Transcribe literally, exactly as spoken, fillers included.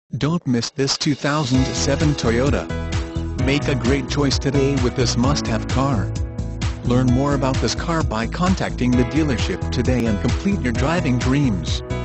Don't miss this two thousand seven Toyota. Make a great choice today with this must-have car. Learn more about this car by contacting the dealership today and complete your driving dreams.